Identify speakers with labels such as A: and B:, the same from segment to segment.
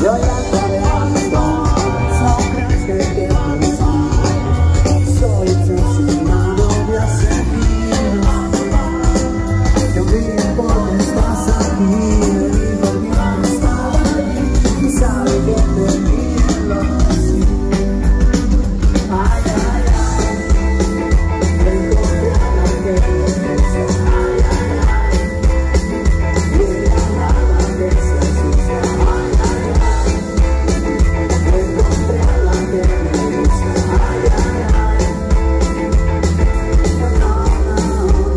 A: Yo ya te veo, no crees que te consigo. Soy obsesionado de hacer vida. Yo vivo porque estás aquí, y volviendo estar ahí. Y sabes que te miro así. Ay, ay, ay. Tengo que hablar que te pienso. Ay, ay, ay. Y la nada que se asusta. Ay, ay, ay. Tengo que hablar que me gusta. Ay, ay, ay. No, no, no.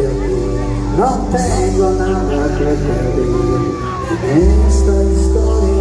A: No tengo nada que pedir en esta historia.